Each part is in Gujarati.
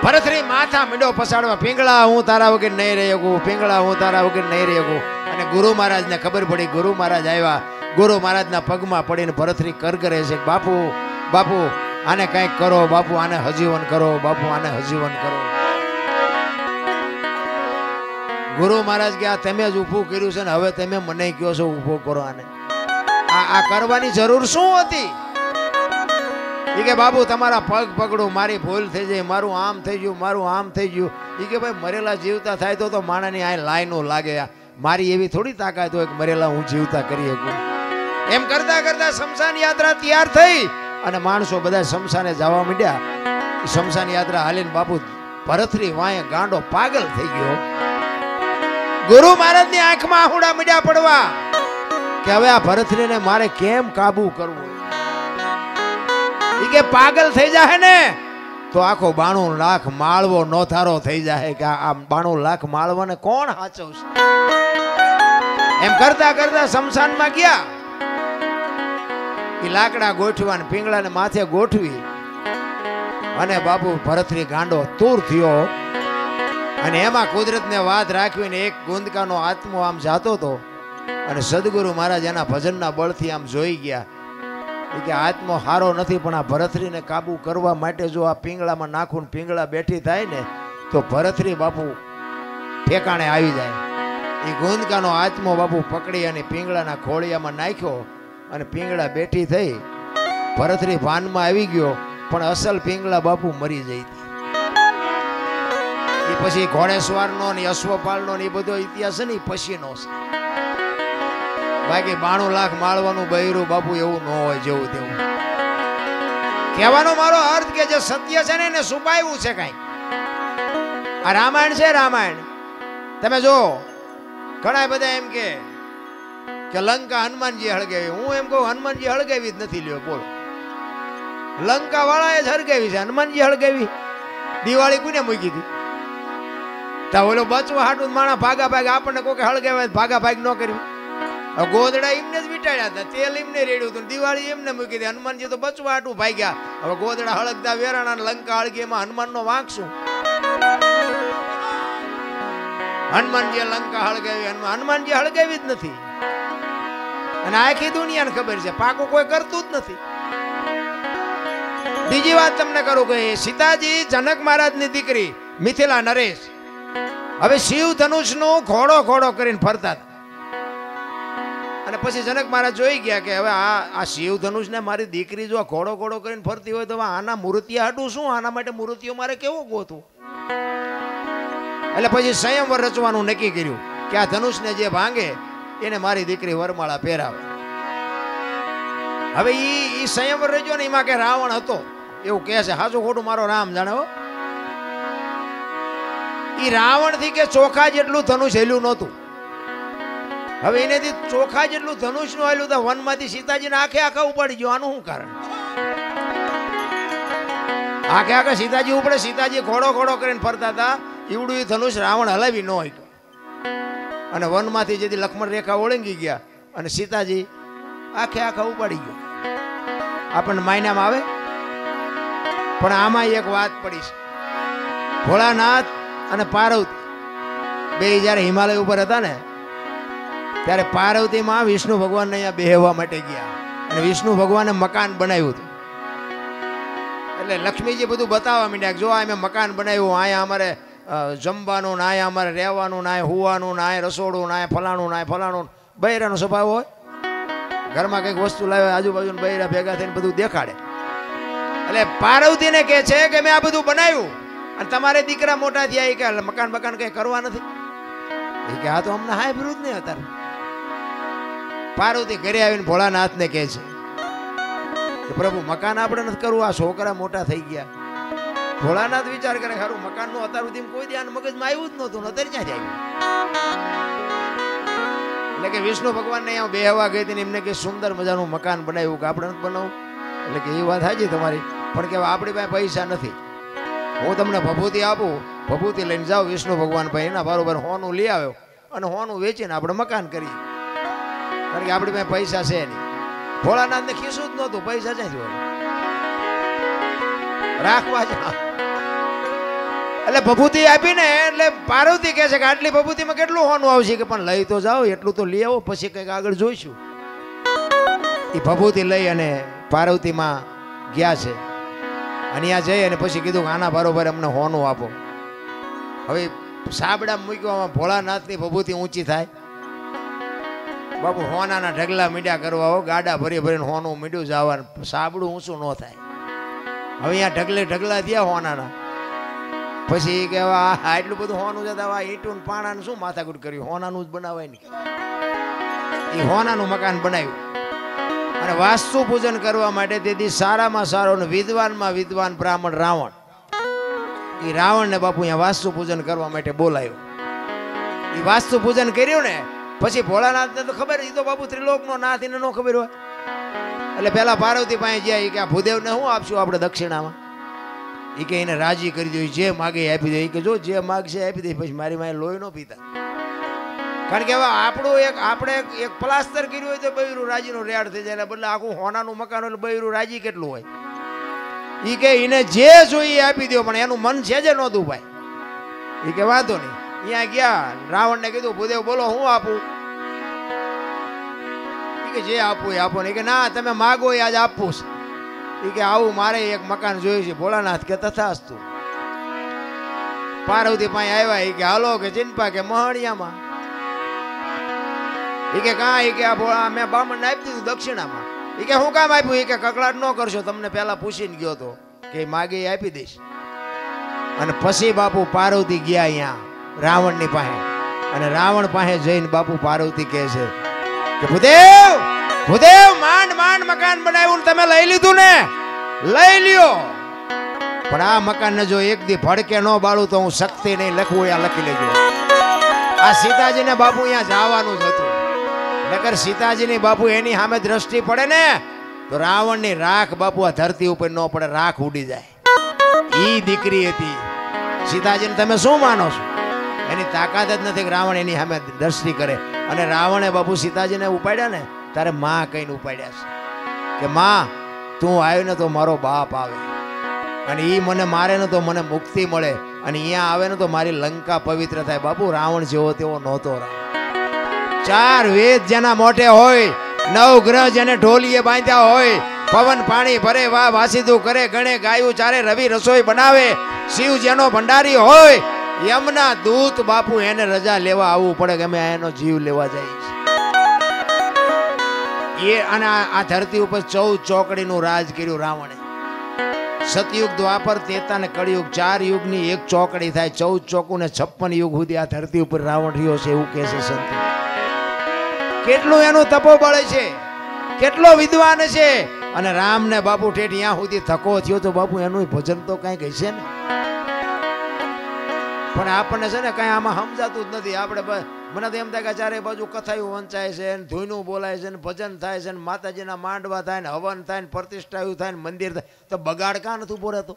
ભરથરી માથા મીંડો પસાડવા, પીંગળા હું તારા વગર નહીં રહી શકું, પીંગળા હું તારા વગર નહીં રહી શકું. અને ગુરુ મહારાજને ખબર પડી. ગુરુ મહારાજ આવ્યા, ગુરુ મહારાજના પગમાં પડીને ભરથરી કરગરે છે, બાપુ બાપુ આને કંઈક કરો, બાપુ આને હજીવન કરો, બાપુ આને હજીવન કરો. ગુરુ મહારાજ કે આ તમે જ ઊભું કર્યું છે ને હવે તમે મને કહો છો ઊભો કરો આને. આ કરવાની જરૂર શું હતી? એ કે બાપુ તમારા પગ પકડું, મારી ભૂલ થઈ જાય, મારું આમ થઈ ગયું, મારું આમ થઈ ગયું. એ કે ભાઈ મરેલા જીવતા થાય તો માણાની આ લાઈનો લાગે. મારી એવી થોડી તાકાત હોય કે મરેલા હું જીવતા કરી શકું. એમ કરતા કરતા શમશાન યાત્રા તૈયાર થઈ અને માણસો બધા શમશાને જવા માંડ્યા. શમશાન યાત્રા હાલીને બાપુ ભરથરી વાંહે ગાંડો પાગલ થઈ ગયો. ગુરુ મહારાજની આંખમાં આહુડા મીડ્યા પડવા કે હવે આ ભરથરીને મારે કેમ કાબુ કરવો. કે પાગલ થઈ જાય ને તો આખો 92 લાખ માળવો નોથારો થઈ જાય કે આ 92 લાખ માળવાને કોણ હાચવશે. એમ કરતા કરતા શમશાનમાં ગયા. એ લાકડા ગોઠવા ને પીંગળાને માથે ગોઠવી અને બાપુ ભરથરી ગાંડો તૂર થયો. અને એમાં કુદરતને વાત રાખવીને એક ગુંદકાનો આત્મો આમ જાતો હતો અને સદગુરુ મહારાજ એના ભજનના બળથી આમ જોઈ ગયા કે આત્મો હારો નથી, પણ આ ભરથરીને કાબુ કરવા માટે જો આ પીંગળામાં નાખું પીંગળા બેઠી થાય ને તો ભરથરી બાપુ ઠેકાણે આવી જાય. એ ગુંદકાનો આત્મો બાપુ પકડી અને પીંગળાના ખોળિયામાં નાખ્યો અને પીંગળા બેઠી થઈ. ભરથરી ભાનમાં આવી ગયો પણ અસલ પીંગળા બાપુ મરી જઈ હતી. એ પછી ઘોડેસવારનો ને અશ્વપાલનો ને એ બધો ઇતિહાસ છે ને એ પછીનો છે. બાકી 92 લાખ માળવાનું બૈરું બાપુ એવું ન હોય જેવું તેવું. કહેવાનો મારો અર્થ કે જે સત્ય છે ને એને છુપાવ્યું છે કઈ. આ રામાયણ છે, રામાયણ તમે જો ઘણા બધા એમ કે લંકા હનુમાનજી હળગાવી. હું એમ કહું હનુમાનજી હળગાવી જ નથી. લ્યો બોલો, લંકા વાળાએ જ હળગાવી છે, હનુમાનજી હળગાવી. દિવાળી કોને મૂકી હતી? તા ઓલો બચવા હાટું માણા ભાગા ભાગ આપણને કોઈ હળગાવે ભાગા ભાગ ન કરવી. ગોદડા એમને જ વીટાડ્યા હતા, તેલ એમને રેડ્યું હતું, દિવાળી એમને મૂકી હતી. હનુમાનજી તો બચવા હાટું ભાગ્યા. હવે ગોદડા હળગતા વેરાણા લંકા હળગી એમાં હનુમાનનો વાંક શું? હનુમાનજી લંકા હળગાવી, હનુમાનજી હળગાવી જ નથી. અને આખી દુનિયાને ખબર છે પાકું કોઈ કરતું જ નથી. બીજી વાત તમને કરું કે સીતાજી જનક મહારાજની દીકરી મિથિલા નરેશ હવે શિવ ધનુષનું ઘોડો ઘોડો કરીને ફરતા હતા. અને પછી જનક મહારાજ જોઈ ગયા કે હવે આ શિવ ધનુષને મારી દીકરી જો ઘોડો ઘોડો કરીને ફરતી હોય તો આના મૂર્તિયા હાટું શું? આના માટે મૂર્તિઓ મારે કેવો ગોતું? એટલે પછી સંયમવર રચવાનું નક્કી કર્યું કે આ ધનુષને જે ભાંગે એને મારી દીકરી વરમાળા પહેરાવે. હવે ઈ સંયમવર રચ્યો ને એમાં કે રાવણ હતો એવું કહે છે. હાચું ખોટું મારો રામ જાણે હો. ઈ રાવણ થી કે ચોખા જેટલું ધનુષ હેલ્યું નહોતું. હવે એનેથી ચોખા જેટલું ધનુષ નું હેલ્યું તો વનમાંથી સીતાજીને આખે આખા ઉપાડી ગયો. આનું શું કારણ? આખે આખા સીતાજી ઉપડે. સીતાજી ઘોડો ઘોડો કરીને ફરતા હતા. ઈવડું એ ધનુષ રાવણ હલાવી ન હોય. અને વનમાંથી જેથી લક્ષ્મણ રેખા ઓળંગી ગયા અને સીતાજી આખે આખા ઉપાડી ગયો. આપણને માયનામાં આવે. પણ આમાં એક વાત પડી છે. ભોળાનાથ અને પાર્વતી બે જયારે હિમાલય ઉપર હતા ને ત્યારે પાર્વતીમાં વિષ્ણુ ભગવાનને અહીંયા બેહવા માટે ગયા અને વિષ્ણુ ભગવાને મકાન બનાવ્યું હતું. એટલે લક્ષ્મીજી બધું બતાવવા માંડ્યા કે જો આ મેં મકાન બનાવ્યું, અહીંયા અમારે જમવાનું ને અહીંયા અમારે રહેવાનું ને અહીંયા હુવાનું ને અહીંયા રસોડું ને અહીંયા ફલાણું ને અહીંયા ફલાણું. બૈરાનો સ્વભાવ હોય, ઘરમાં કંઈક વસ્તુ લાવે આજુબાજુ બૈરા ભેગા થઈને બધું દેખાડે. એટલે પાર્વતીને કહે છે કે મેં આ બધું બનાવ્યું અને તમારે દીકરા મોટા થયા કે મકાન બકાન કઈ કરવા નથી. એ કે આ તો અમને હાય વિરુદ્ધ નહીં હતા. પાર્વતી ઘરે આવીને ભોળાનાથને કહે છે કે પ્રભુ મકાન આપણે નથી કરવું, આ છોકરા મોટા થઈ ગયા. ભોળાનાથ વિચાર કરે ખરું મકાનનું અત્યાર સુધી કોઈ ધ્યાન મગજમાં આવ્યું જ નહોતું, અત્યારે ક્યાંથી આવ્યું? એટલે કે વિષ્ણુ ભગવાનને અહીંયા બેહવા ગઈ હતી ને એમને કે સુંદર મજાનું મકાન બનાવ્યું કે આપણે નથી બનાવું. એટલે કે એ વાત સાચી તમારી, પણ કે આપણી પાસે પૈસા નથી. હું તમને ભભૂતિ આપું, ભભૂતિ લઈને જાઓ વિષ્ણુ ભગવાન ભાઈ એના બરોબર હોનું લઈ આવ્યો અને હોનું વેચીને આપણે મકાન કરીએ. કારણ કે આપણી પાસે પૈસા છે નહીં. ભોળાનાથને ખીસું જ નહોતું, પૈસા ક્યાંથી હોય? રાખવા જ એટલે ભભૂતિ આપીને એટલે પાર્વતી કહે છે કે આટલી ભભૂતિમાં કેટલું હોનું આવશે કે પણ લઈ તો જાઓ, એટલું તો લઈ આવો, પછી કંઈક આગળ જોઈશું. એ ભભૂતિ લઈ અને પાર્વતીમાં ગયા છે. અને ત્યાં જઈ અને પછી કીધું કે આના બરોબર અમને હોનું આપો. હવે સાબડા મૂક્યો, ભોળાનાથની ભભૂતિ ઊંચી થાય. બાપુ હોનાના ઢગલા મીડ્યા કરવા હો, ગાડા ભરી ભરીને હોનું મીડ્યું જવાનું, સાબડું ઊંચું ન થાય. હવે અહીંયા ઢગલે ઢગલા થયા હોનાના. પછી કે એટલું બધું હોનું જતા ઈંટું પાણાનું શું માથાકૂટ કર્યું, હોનાનું જ બનાવાય ને. એ હોનાનું મકાન બનાવ્યું અને વાસ્તુ પૂજન કરવા માટે તેથી સારામાં સારો વિદ્વાનમાં વિદ્વાન બ્રાહ્મણ રાવણ, એ રાવણને બાપુ અહીંયા વાસ્તુ પૂજન કરવા માટે બોલાયો. એ વાસ્તુ પૂજન કર્યું ને પછી ભોળાનાથને તો ખબર, એ તો બાપુ ત્રિલોકનો નાથ, એને ન ખબર હોય. એટલે પેલા પાર્વતી પાસે ગયા કે આ ભૂદેવને શું આપશું આપણે દક્ષિણામાં? એ કે એને રાજી કરી દો, જે માગે આપી દે. એ કે જો જે માગશે આપી દે, પછી મારી માએ લોહી ન પીતા. કારણ કે હવે આપણું આપણે એક પ્લાસ્ટર કર્યું હોય તો બૈરું રાજીનું રેડ થઈ જાય, બદલે આખું હોનાનું મકાન એટલે બૈરું રાજી કેટલું હોય. એ કે એને જે જોઈએ આપી દો, પણ એનું મન છે જ નહોતું ભાઈ. એ કે વાંધો નહીં. અહીંયા ગયા, રાવણને કીધું ભૂદેવ બોલો હું આપું? એ કે જે આપવું એ આપો ને. કે ના તમે માગો એ આજ આપવું છે. એ કે આવું મારે એક મકાન જોયું છે. ભોળાનાથ કે તથાસ્તુ. પાર્વતી પાસે આવ્યા. એ કે હાલો કે ચિંપા કે મહણિયામાં. એ કે કાં? એ કે આ મેં બામણને આપી દીધું દક્ષિણામાં. એ કે હું કામ આપ્યું? એ કે કકળાટ ન કરશો, તમને પેલા પૂછીને ગયો તો કે માગે એ આપી દઈશ. અને પછી બાપુ પાર્વતી ગયા અહીંયા રાવણની પાસે. અને રાવણ પાસે જઈને બાપુ પાર્વતી કહે છે કે ભૂદેવ ભૂદેવ માંડ માંડ મકાન બનાવ્યું, તમે લઈ લીધું ને? લઈ લ્યો, પણ આ મકાન ને જો એક દી ભડકે ન બાળું તો હું શક્તિ નહીં લખવું, અહીંયા લખી લેજો. આ સીતાજીને બાપુ અહીંયા જવાનું જ હતું. નકર સીતાજીની બાપુ એની સામે દ્રષ્ટિ પડે ને તો રાવણની રાખ બાપુ આ ધરતી ઉપર ન પડે, રાખ ઉડી જાય. ઈ દીકરી હતી સીતાજીને. તમે શું માનો છો? એની તાકાત જ નથી કે રાવણ એની સામે દ્રષ્ટિ કરે. અને રાવણે બાપુ સીતાજીને ઉપાડ્યા ને તારે માં કહીને ઉપાડ્યા છે કે માં તું આવ્યો ને તો મારો બાપ આવે, અને ઈ મને મારે ને તો મને મુક્તિ મળે, અને અહીંયા આવે ને તો મારી લંકા પવિત્ર થાય. બાપુ રાવણ જેવો તેવો નહોતો. ચાર વેદ જેના મોઢે હોય, નવ ગ્રહ જેને ઢોલીએ બાંધ્યા હોય, પવન પાણી ભરે વાહ વાસીદું કરે, ગણે ગાયું ચારે રવિ રસોઈ બનાવે, શિવ જેનો ભંડારી હોય, યમના દૂત બાપુ એને રજા લેવા આવવું પડે કે અમે એનો જીવ લેવા જઈએ છીએ. એ અને આ ધરતી ઉપર 14 ચોકડીનું રાજ કર્યું રાવણે. સતયુગ, દ્વાપર, ત્રેતા ને કળિયુગ, 4 યુગની એક ચોકડી થાય. 14 ચોકું ને 56 યુગ સુધી આ ધરતી ઉપર રાવણ રહ્યો છે એવું કહે છે સંતો. કેટલું એનું તપોબળ છે, કેટલો વિદ્વાન છે. અને રામ ને બાપુ ઠેઠ ત્યાં સુધી થકો થયો તો બાપુ એનું ભજન તો કઈક હશે ને. પણ આપણને છે ને કઈ આમાં સમજાતું જ નથી. આપણે મને તો એમ થાય કે ચારે બાજુ કથાયું વંચાય છે, ધૂનું બોલાય છે, ભજન થાય છે, માતાજીના માંડવા થાય ને, હવન થાય ને, પ્રતિષ્ઠાયું થાય ને, મંદિર થાય, તો બગાડ કાં નથી ઉભો રહેતો?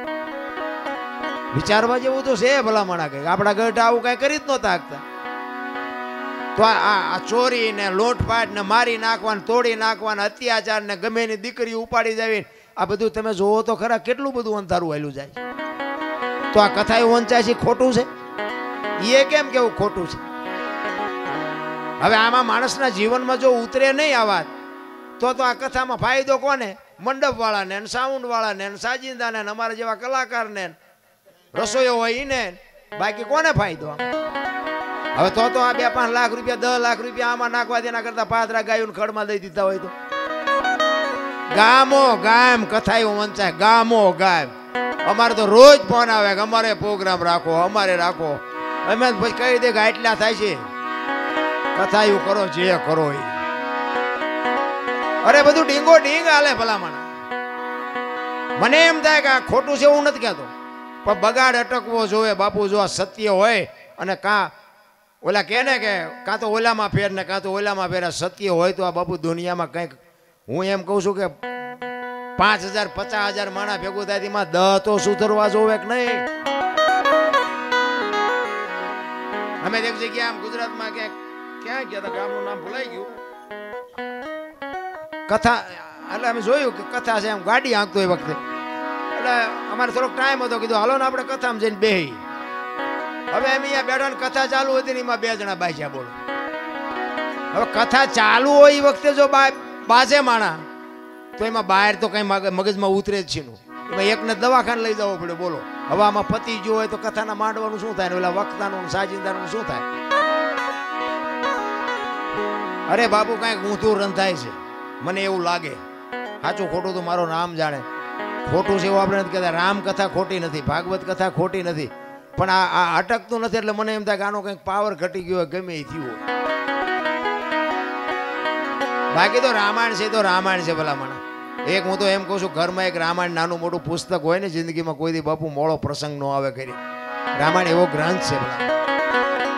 વિચારવા જેવું તો છે ભલામણા. કઈ આપણા ગઢ આવું કઈ કરી જ નહોતા શકતા. તો આ ચોરી ને લૂંટફાટ ને મારી નાખવા ને તોડી નાખવા ને અત્યાચાર ને ગમે એની દીકરી ઉપાડી જાય, આ બધું તમે જોવો તો ખરા કેટલું બધું અંધારું હાલ્યું જાય. તો આ કથા એવું વંચાય છે ખોટું છે? એ કેમ કેવું ખોટું છે? હવે આમાં માણસના જીવનમાં જો ઉતરે નહીં આ વાત તો આ કથામાં ફાયદો કોને? મંડપ વાળાને, સાઉન્ડ વાળાને, સાજિંદાને, અમારા જેવા કલાકારને, રસોઈઓ હોય એને, બાકી કોને ફાયદો? હવે તો આ 2-5 લાખ રૂપિયા 10 લાખ રૂપિયા આમાં નાખવા દેના કરતા પાદરા ગાયું ખડમાં દઈ દીધા હોય તો. ગામો ગામ કથાયું વંચાય, ગામો ગામ. અમારે તો રોજ ફોન આવે કે અમારે પ્રોગ્રામ રાખો, અમારે રાખો. અમે પછી કહી દે કે આટલા થાય છે, કથાયું કરો જે કરો એ. અરે બધું ડીંગો ડીંગ હાલે ભલામણા. મને એમ થાય કે આ ખોટું છે હું નથી કહેતો, પણ બગાડ અટકવો જોવે બાપુ. જો આ સત્ય હોય અને કાં ઓલા કે ને કે કાં તો ઓલામાં ફેર ને કાં તો ઓલામાં ફેર, સત્ય હોય તો આ બાપુ દુનિયામાં કંઈક, હું એમ કહું છું કે 5000 50,000 માણા ભેગું થાય તેમાં 10 તો સુધરવા જોવે કે નહીં. અમે એક જગ્યા આમ ગુજરાતમાં ક્યાં ગયા હતા, ગામનું નામ ભૂલાઈ ગયું, કથા એટલે અમે જોયું કે કથા છે, એમ ગાડી આંકતો એ વખતે એટલે અમારે થોડોક ટાઈમ હતો, કીધું હાલો ને આપણે કથામાં જઈને બેહી. હવે એમ અહીંયા બેઠા ને કથા ચાલુ હતી ને એમાં 2 જણા બાજ્યા. બોલો, હવે કથા ચાલુ હોય એ વખતે જો બાજે માણા તો એમાં બહાર તો કઈ મગજમાં ઉતરે જ છે. એમાં એકને દવાખાને લઈ જવો પડે. બોલો, હવે આમાં પતિ જો હોય તો કથાના માંડવાનું શું થાય, ઓલા વક્તાનું સાજિંદાનું શું થાય? અરે બાપુ કઈક ઊંધું રંધાય છે, મને એવું લાગે. સાચું ખોટું તો મારો નામ જાણે. ખોટું છે એવું આપણે નથી કહેતા. રામ કથા ખોટી નથી, ભાગવત કથા ખોટી નથી, પણ આ અટકતું નથી. એટલે મને એમ થાય કે આનો કંઈક પાવર ઘટી ગયો, ગમે એ થયું. બાકી તો રામાયણ છે તો રામાયણ છે ભલામણ. એક હું તો એમ કહું છું, ઘરમાં એક રામાયણ નાનું મોટું પુસ્તક હોય ને, જિંદગીમાં કોઈ દી બાપુ મોડો પ્રસંગ ન આવે કરી. રામાયણ એવો ગ્રંથ છે ભલા.